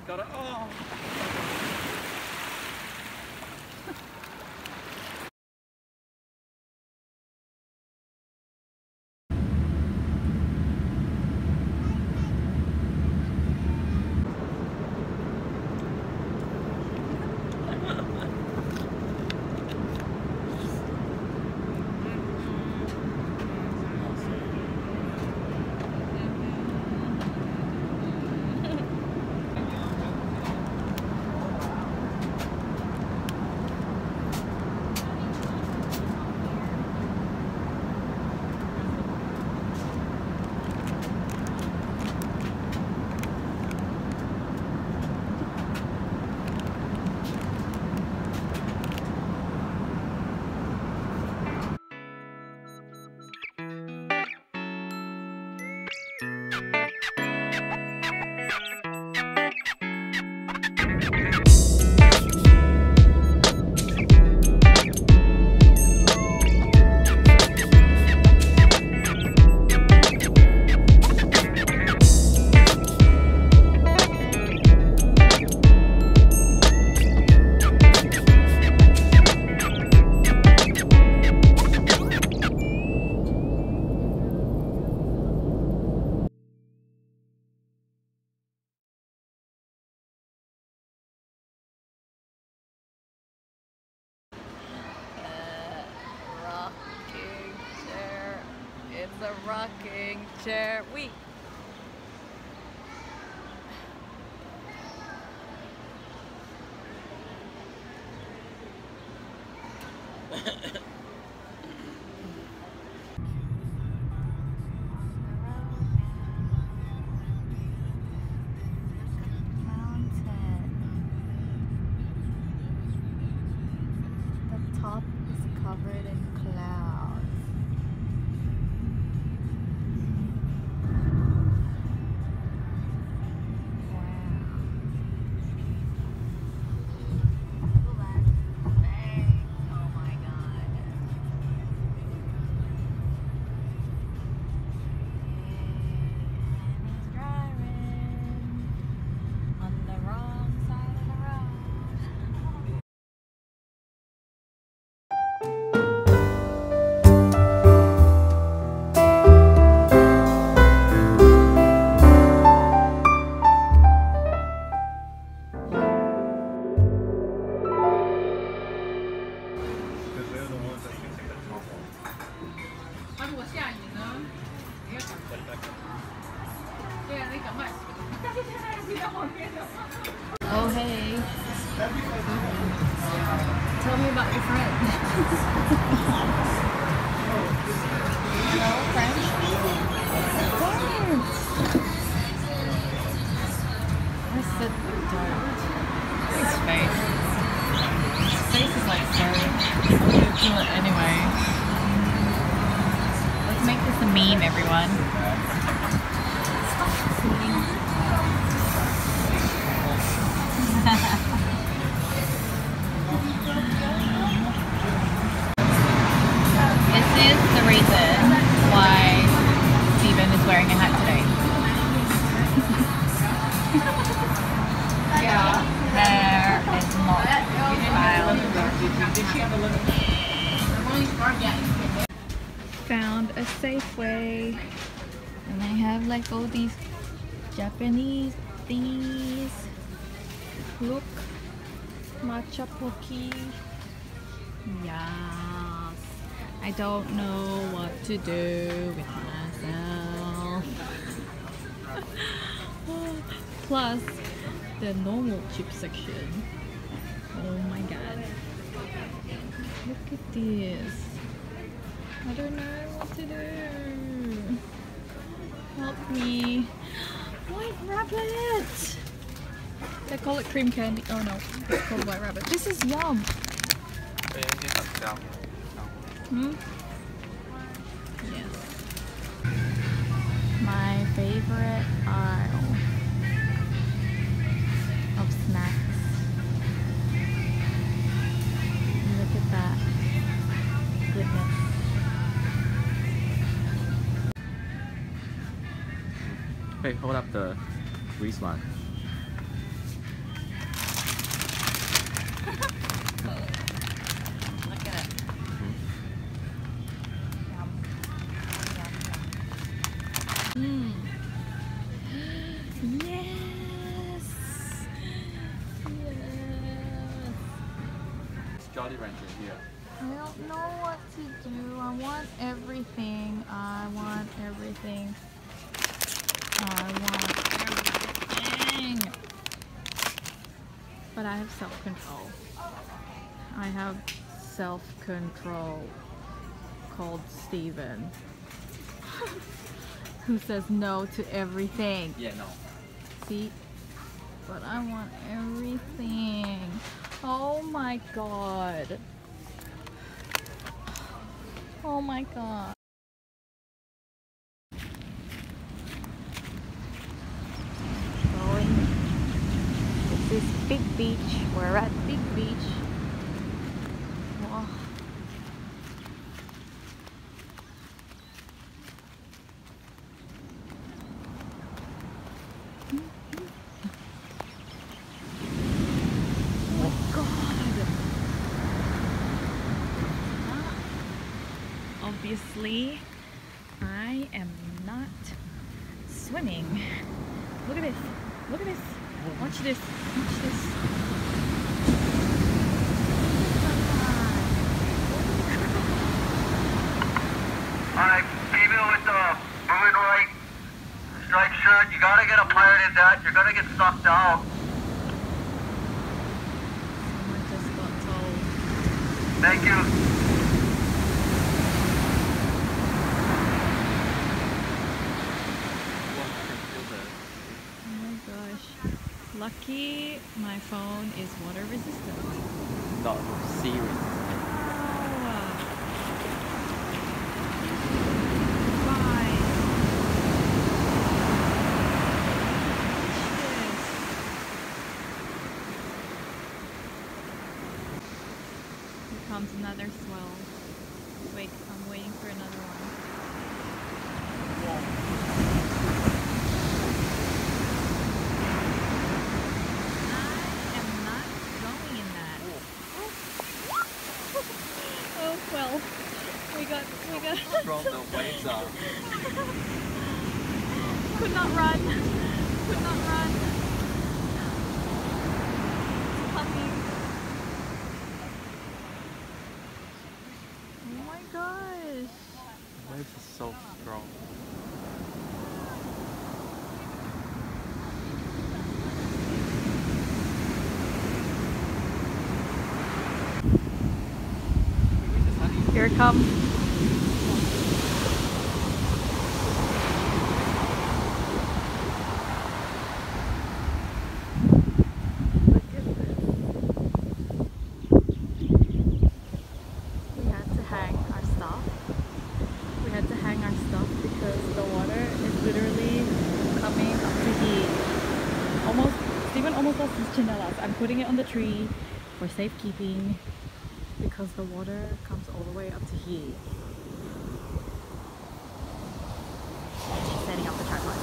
Got it. Oh. The rocking chair. We. The top is covered in clouds. Oh hey, tell me about your friend. Hello, French? Where's the dirt? His face. His face is like so... I'm gonna do it anyway. Let's make this a meme, everyone. Stop singing. This is the reason why Steven is wearing a hat today. Yeah. Hair is not style. Found a Safeway and they have like all these Japanese thingies. Look, matcha pocky. Yes. I don't know what to do with myself. Plus the normal chip section. Oh my god. Look at this. I don't know what to do. Help me. White rabbit! They call it cream candy. Oh no, it's called white rabbit. This is yum. Hmm? Yes. My favorite aisle of snacks. Look at that. Goodness. Hey, hold up the grease one. Yes! Yes! It's Jolly Rancher here. I don't know what to do. I want everything. I want everything. I want everything. But I have self-control. I have self-control called Steven. Who says no to everything. Yeah, no. See? But I want everything. Oh my god. Oh my god. Going. This is Big Beach. We're at Big Beach. Wow. Obviously, I am not swimming. Look at this. Look at this. Watch this. Watch this. Alright, female with the moving right striped shirt, you gotta get a pirate in that, you're gonna get sucked out. Someone just got told. Thank you. Oh my gosh. Lucky my phone is water resistant. Not serious. Bye. Here comes another swell. Wait, I'm waiting for another one. Oh well, we got From the waves are. could not run. Could not run. It's coming. Oh my gosh. Waves are so strong. Here it comes. Look at this. We had to hang our stuff. We had to hang our stuff because the water is literally coming up to here. Steven almost lost his chinelas. I'm putting it on the tree for safekeeping because the water comes all the way up to here. Setting up the tripod.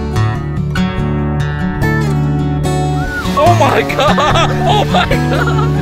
Oh my god! Oh my god!